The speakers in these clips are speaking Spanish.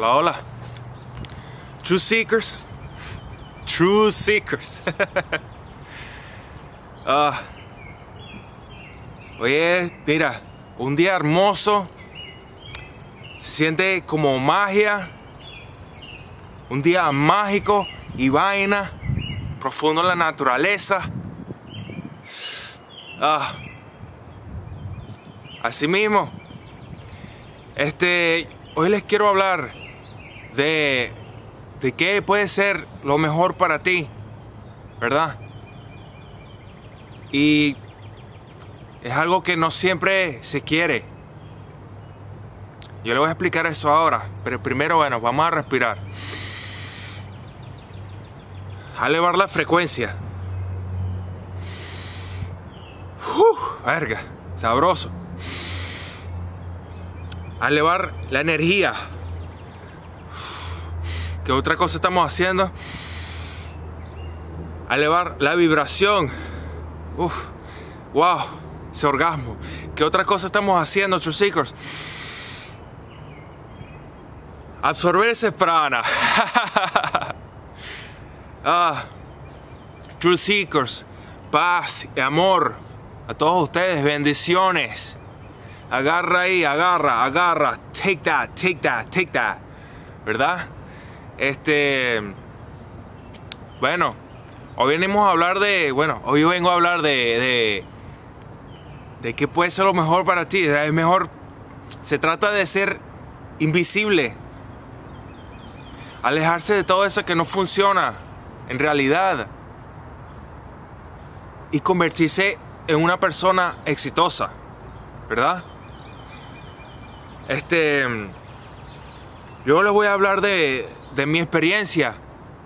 Hola, hola. True Seekers. True Seekers. Oye, mira, un día hermoso. Se siente como magia. Un día mágico y vaina. Profundo en la naturaleza. Así mismo. Hoy les quiero hablar de qué puede ser lo mejor para ti, ¿verdad? Y es algo que no siempre se quiere. Yo le voy a explicar eso ahora, pero primero, bueno, vamos a respirar. A elevar la frecuencia. Verga, sabroso. A elevar la energía. ¿Qué otra cosa estamos haciendo? A elevar la vibración. Wow, ese orgasmo. ¿Qué otra cosa estamos haciendo, True Seekers? Absorber ese prana. True Seekers, paz y amor a todos ustedes, bendiciones. Agarra ahí, agarra. Take that. ¿Verdad? Bueno, hoy venimos a hablar hoy vengo a hablar de qué puede ser lo mejor para ti. Es mejor, se trata de ser invisible. Alejarse de todo eso que no funciona en realidad. Y convertirse en una persona exitosa, ¿verdad? Yo les voy a hablar de mi experiencia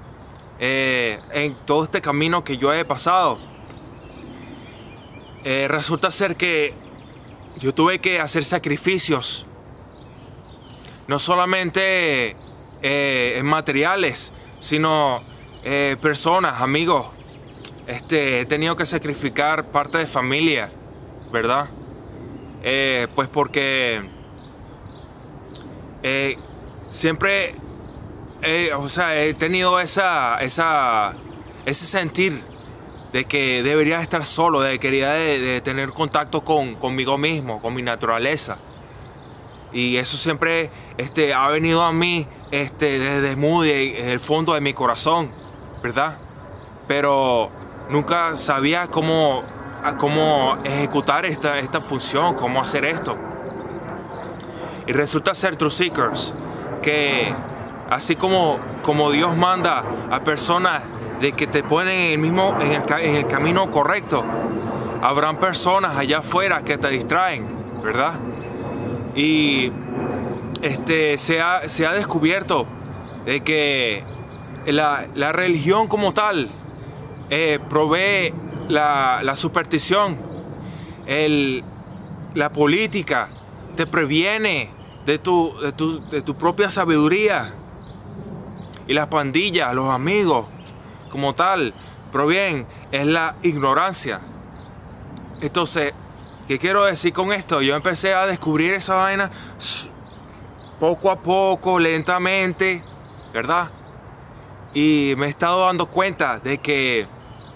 en todo este camino que yo he pasado. Resulta ser que yo tuve que hacer sacrificios, no solamente en materiales, sino personas, amigos. He tenido que sacrificar parte de familia, ¿verdad? Pues porque siempre he tenido ese sentir de que debería estar solo, de tener contacto conmigo mismo, con mi naturaleza. Y eso siempre ha venido a mí desde el fondo de mi corazón, ¿verdad? Pero nunca sabía cómo ejecutar esta función, cómo hacer esto. Y resulta ser, True Seekers, que así como Dios manda a personas de que te ponen en el camino correcto, habrán personas allá afuera que te distraen, ¿verdad? Y se ha descubierto de que la religión como tal provee la superstición, la política te previene de tu propia sabiduría, y las pandillas, los amigos como tal provienen es la ignorancia. Entonces, ¿qué quiero decir con esto? Yo empecé a descubrir esa vaina poco a poco, lentamente, ¿verdad? Y me he estado dando cuenta de que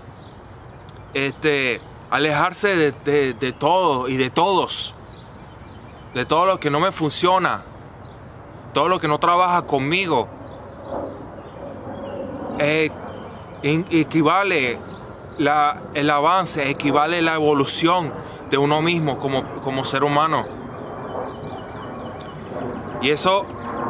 alejarse de todo y de todos, de todo lo que no me funciona, todo lo que no trabaja conmigo, equivale el avance, equivale la evolución de uno mismo como ser humano. Y eso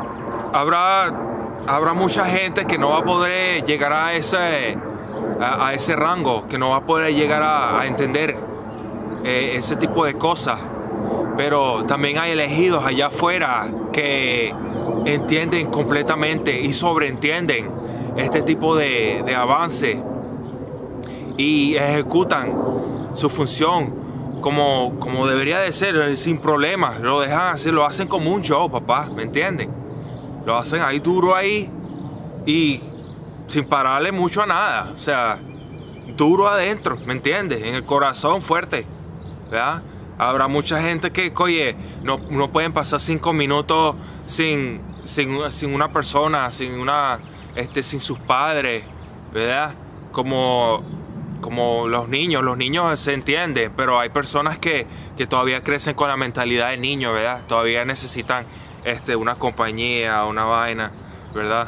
habrá mucha gente que no va a poder llegar a ese rango, que no va a poder llegar a entender ese tipo de cosas. Pero también hay elegidos allá afuera que entienden completamente y sobreentienden este tipo de avance y ejecutan su función como debería de ser, sin problemas. Lo dejan hacer, lo hacen como un show, papá, ¿me entienden? Lo hacen ahí duro ahí y sin pararle mucho a nada, o sea, duro adentro, ¿me entiendes? En el corazón fuerte, ¿verdad? Habrá mucha gente que, oye, no pueden pasar 5 minutos sin una persona, sin sus padres, ¿verdad? Como los niños se entienden, pero hay personas que todavía crecen con la mentalidad de niño, ¿verdad? Todavía necesitan una compañía, una vaina, ¿verdad?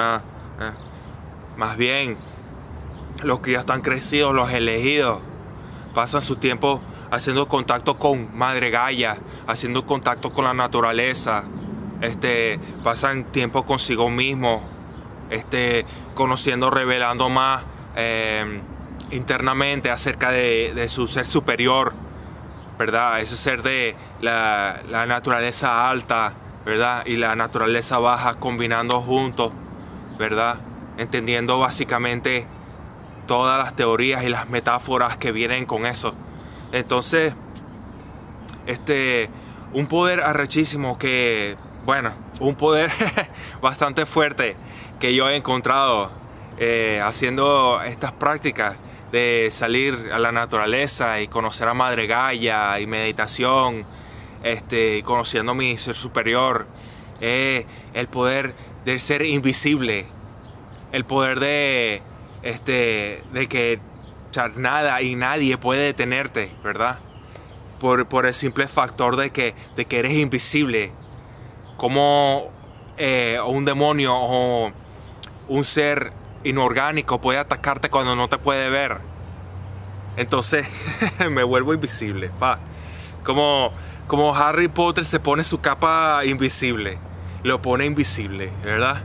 Más bien, los que ya están crecidos, los elegidos, pasan su tiempo haciendo contacto con Madre Gaia, haciendo contacto con la naturaleza, pasan tiempo consigo mismo, conociendo, revelando más internamente acerca de su ser superior, ¿verdad? Ese ser de la naturaleza alta, ¿verdad? Y la naturaleza baja combinando juntos, ¿verdad? Entendiendo básicamente todas las teorías y las metáforas que vienen con eso. Entonces, un poder arrechísimo que, bueno, un poder bastante fuerte que yo he encontrado haciendo estas prácticas de salir a la naturaleza y conocer a Madre Gaia y meditación, y conociendo a mi ser superior, el poder del ser invisible, el poder de que, o sea, nada y nadie puede detenerte, ¿verdad? Por el simple factor de que eres invisible, como un demonio o un ser inorgánico puede atacarte cuando no te puede ver. Entonces me vuelvo invisible, como Harry Potter se pone su capa invisible, lo pone invisible, ¿verdad?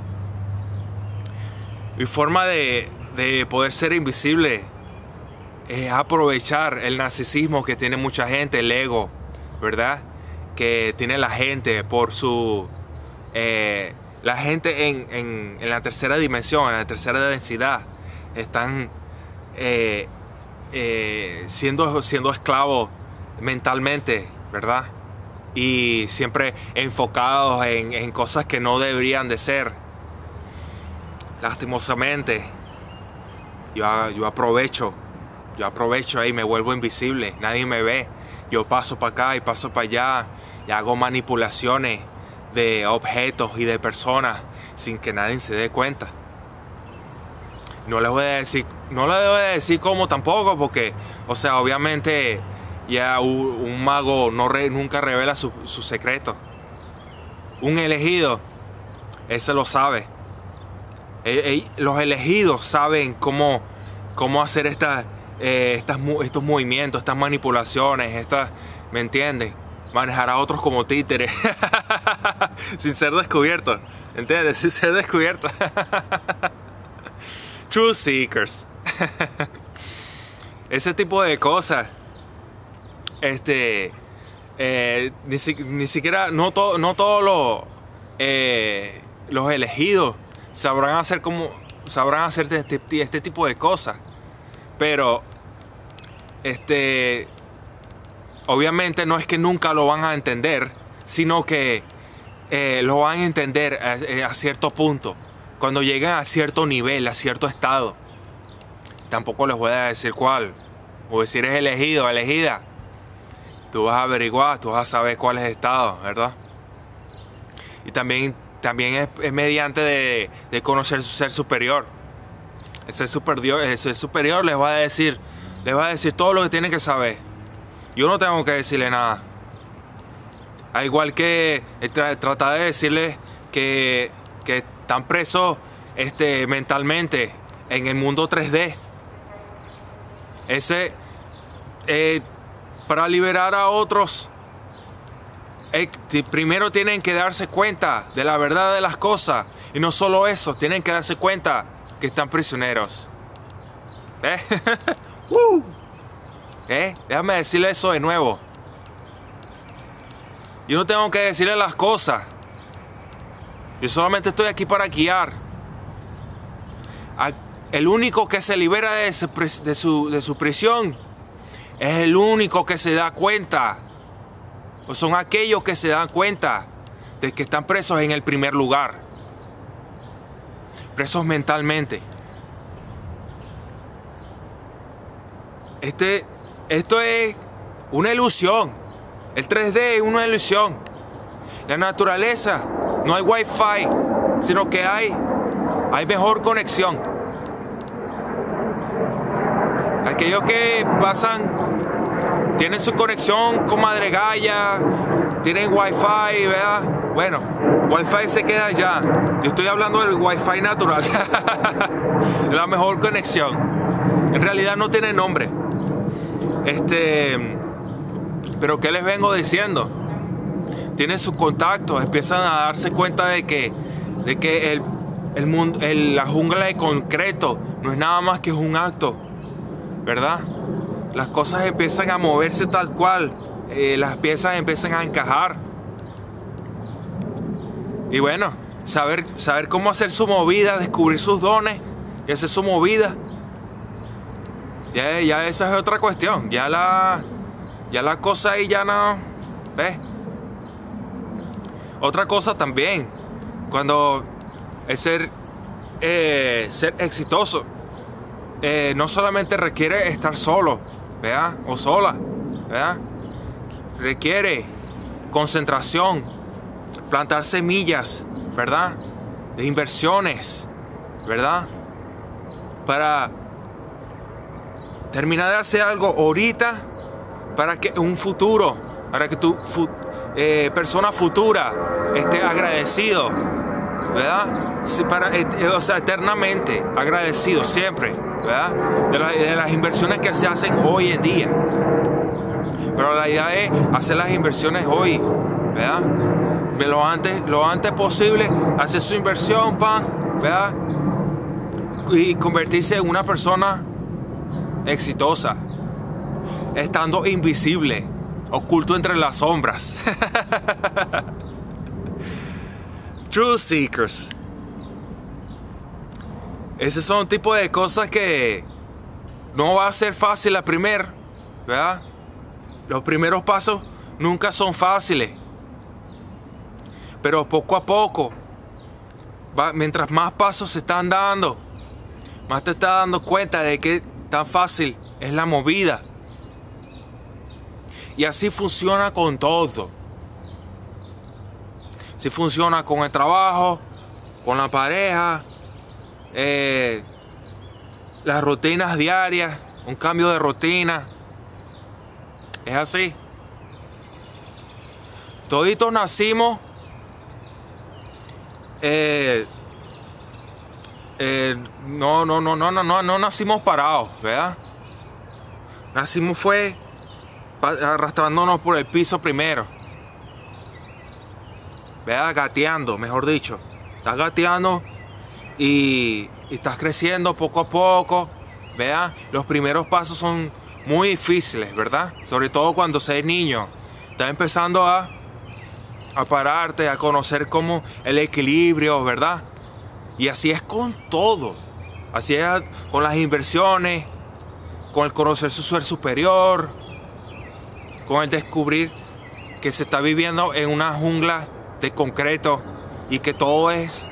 Mi forma de poder ser invisible es aprovechar el narcisismo que tiene mucha gente, el ego, ¿verdad? Que tiene la gente por su... la gente en la tercera dimensión, en la tercera densidad, están siendo esclavos mentalmente, ¿verdad? Y siempre enfocados en cosas que no deberían de ser. Lastimosamente, yo aprovecho ahí, me vuelvo invisible, nadie me ve. Yo paso para acá y paso para allá y hago manipulaciones de objetos y de personas sin que nadie se dé cuenta. No les voy a decir cómo tampoco, porque, o sea, obviamente ya un mago nunca revela su secreto. Un elegido, ese lo sabe. Los elegidos saben cómo hacer estos movimientos, estas manipulaciones, ¿me entienden? Manejar a otros como títeres sin ser descubiertos, ¿entiendes? Sin ser descubiertos. Truth Seekers. Ese tipo de cosas. Ni siquiera, no todos los elegidos sabrán hacer este tipo de cosas, pero obviamente no es que nunca lo van a entender, sino que lo van a entender a cierto punto, cuando llegan a cierto nivel, a cierto estado. Tampoco les voy a decir cuál, o si eres elegido o elegida, tú vas a averiguar, tú vas a saber cuál es el estado, ¿verdad? Y también es mediante de conocer su ser superior. El ser superior les va a decir todo lo que tienen que saber. Yo no tengo que decirle nada. Al igual que tratar de decirles que están presos mentalmente en el mundo 3D. Para liberar a otros, primero tienen que darse cuenta de la verdad de las cosas. Y no solo eso, tienen que darse cuenta que están prisioneros. Déjame decirle eso de nuevo. Yo no tengo que decirle las cosas. Yo solamente estoy aquí para guiar. El único que se libera de su prisión es el único que se da cuenta. O son aquellos que se dan cuenta de que están presos en el primer lugar. Presos mentalmente. Esto es una ilusión. El 3D es una ilusión. La naturaleza no hay wifi, sino que hay mejor conexión. Aquellos que pasan, tienen su conexión con Madregaya, tienen wifi, ¿verdad? Bueno, wifi se queda allá. Yo estoy hablando del wifi natural. La mejor conexión. En realidad no tiene nombre. Pero ¿qué les vengo diciendo? Tienen sus contactos, empiezan a darse cuenta de que el mundo, la jungla de concreto no es nada más que un acto, ¿verdad? Las cosas empiezan a moverse tal cual, las piezas empiezan a encajar. Y bueno, saber cómo hacer su movida, descubrir sus dones y hacer su movida. Ya esa es otra cuestión. Ya la cosa ahí ya no. ¿Ves? Otra cosa también. Cuando el ser exitoso no solamente requiere estar solo, ¿verdad? O sola, ¿verdad? Requiere concentración, plantar semillas, ¿verdad? De inversiones, ¿verdad? Para terminar de hacer algo ahorita, para que un futuro, para que tu persona futura esté agradecido, ¿verdad? O sea, eternamente agradecido siempre, ¿verdad? De las inversiones que se hacen hoy en día. Pero la idea es hacer las inversiones hoy, ¿verdad? Lo antes posible, hacer su inversión, ¿verdad? Y convertirse en una persona exitosa, estando invisible, oculto entre las sombras. Truth Seekers. Esos son tipo de cosas que no va a ser fácil la primera, ¿verdad? Los primeros pasos nunca son fáciles, pero poco a poco, mientras más pasos se están dando, más te estás dando cuenta de que tan fácil es la movida. Y así funciona con todo. Así funciona con el trabajo, con la pareja, las rutinas diarias, un cambio de rutina. Es así. Toditos nacimos no nacimos parados, ¿verdad? Nacimos fue arrastrándonos por el piso primero, ¿verdad? Gateando, mejor dicho. Estás gateando y estás creciendo poco a poco, ¿verdad? Los primeros pasos son muy difíciles, ¿verdad? Sobre todo cuando eres niño. Estás empezando a pararte, a conocer cómo el equilibrio, ¿verdad? Y así es con todo. Así es con las inversiones, con el conocer su ser superior, con el descubrir que se está viviendo en una jungla de concreto y que todo esto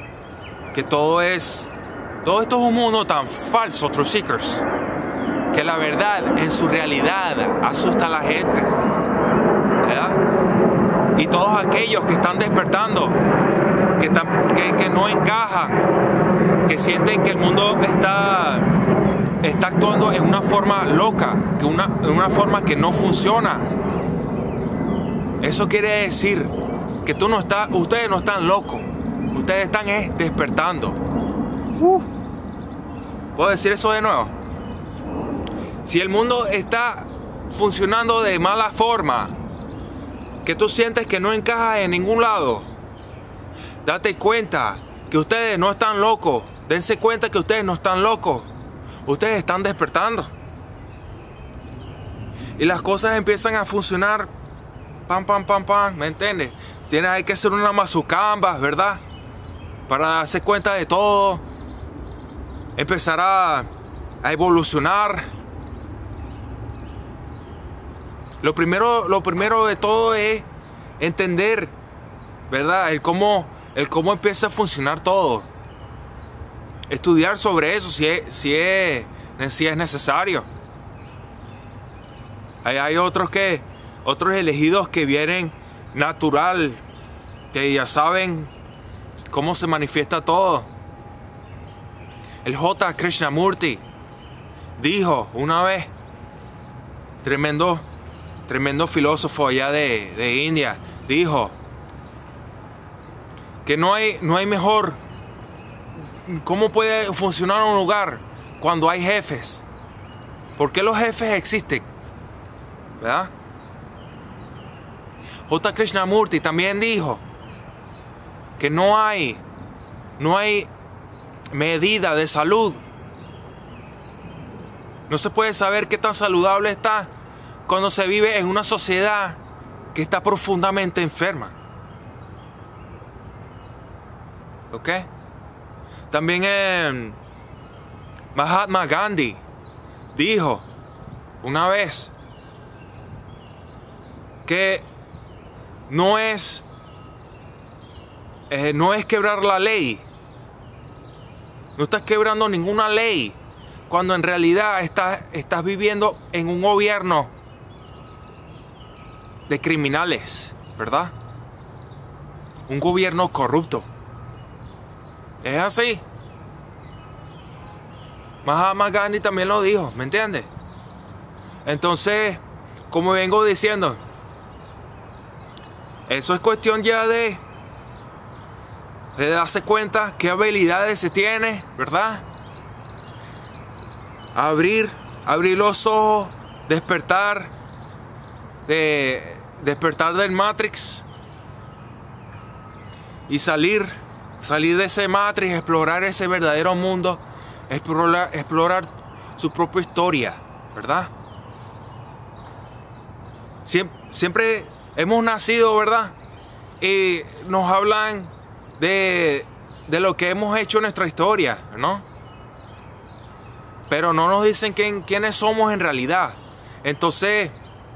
es un mundo tan falso, Truth Seekers, que la verdad en su realidad asusta a la gente, ¿verdad? Y todos aquellos que están despertando, que no encajan, que sienten que el mundo está actuando en una forma loca, en una forma que no funciona. Eso quiere decir que ustedes no están locos, ustedes están despertando. ¿Puedo decir eso de nuevo? Si el mundo está funcionando de mala forma, que tú sientes que no encajas en ningún lado, date cuenta que ustedes no están locos. Dense cuenta que ustedes no están locos. Ustedes están despertando. Y las cosas empiezan a funcionar. Pam, pam, pam, pam. ¿Me entiendes? Hay que hacer una mazucamba, ¿verdad? Para darse cuenta de todo. Empezar a evolucionar. Lo primero de todo es entender, ¿verdad? El cómo empieza a funcionar todo. Estudiar sobre eso si es necesario. Hay otros elegidos que vienen natural, que ya saben cómo se manifiesta todo. El J. Krishnamurti dijo una vez, tremendo filósofo allá de India, dijo que no hay mejor. ¿Cómo puede funcionar un lugar cuando hay jefes? ¿Por qué los jefes existen? ¿Verdad? J. Krishnamurti también dijo que no hay medida de salud. No se puede saber qué tan saludable está cuando se vive en una sociedad que está profundamente enferma. ¿Ok? También Mahatma Gandhi dijo una vez que no es quebrar la ley. No estás quebrando ninguna ley cuando en realidad estás viviendo en un gobierno de criminales, ¿verdad? Un gobierno corrupto. Es así. Mahatma Gandhi también lo dijo, ¿me entiendes? Entonces, como vengo diciendo, eso es cuestión ya de darse cuenta qué habilidades se tiene, ¿verdad? Abrir los ojos, despertar del Matrix y salir de ese Matrix, explorar ese verdadero mundo, explorar su propia historia, ¿verdad? Siempre hemos nacido, ¿verdad? Y nos hablan de lo que hemos hecho en nuestra historia, ¿no? Pero no nos dicen quiénes somos en realidad. Entonces,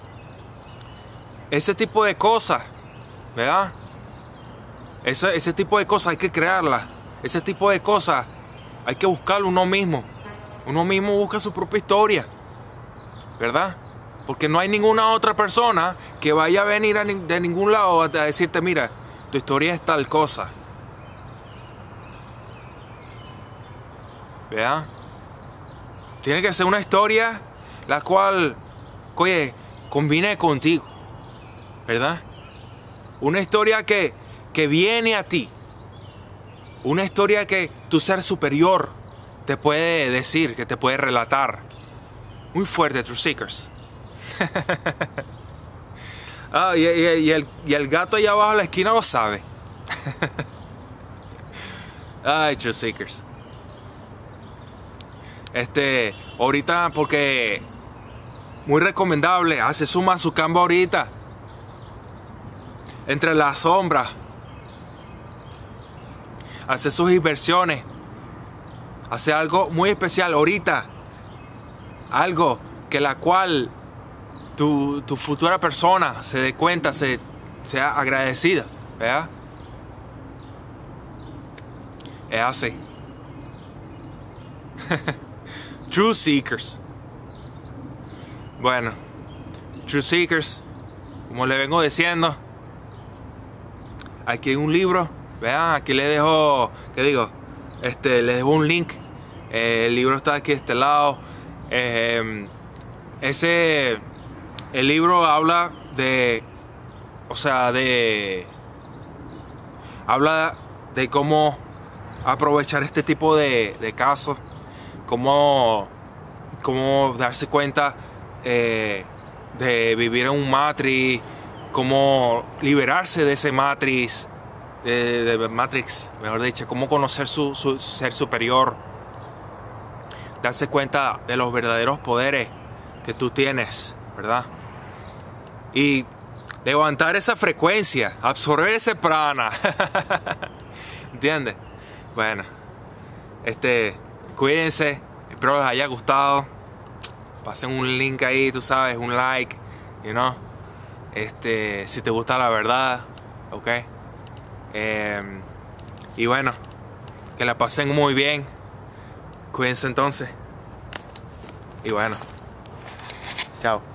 ese tipo de cosas, ¿verdad? Ese tipo de cosas hay que crearlas. Ese tipo de cosas hay que buscarlo uno mismo. Uno mismo busca su propia historia, ¿verdad? Porque no hay ninguna otra persona que vaya a venir de ningún lado a decirte, mira, tu historia es tal cosa. ¿Verdad? Tiene que ser una historia la cual, oye, combine contigo, ¿verdad? Una historia que viene a ti. Una historia que tu ser superior te puede decir, que te puede relatar. Muy fuerte, Truth Seekers. Y el gato allá abajo en la esquina lo sabe. Ay, Truth Seekers. Ahorita, porque muy recomendable, hace su Mazukamba ahorita, entre las sombras, hace sus inversiones, hace algo muy especial ahorita, algo que la cual tu futura persona se dé cuenta, sea agradecida, ¿verdad? Es así. Truth Seekers. Bueno, Truth Seekers, como le vengo diciendo, aquí hay un libro, vean, aquí le dejo, ¿qué digo? Le dejo un link. El libro está aquí de este lado. El libro habla habla de cómo aprovechar este tipo de casos, cómo darse cuenta de vivir en un matrix, cómo liberarse de ese matrix, de Matrix, mejor dicho, cómo conocer su ser superior, darse cuenta de los verdaderos poderes que tú tienes, ¿verdad? Y levantar esa frecuencia, absorber ese prana. ¿Entiendes? Bueno, cuídense, espero les haya gustado. Pasen un link ahí, tú sabes, un like, you know. Si te gusta la verdad, ok. Y bueno, que la pasen muy bien. Cuídense entonces. Y bueno, chao.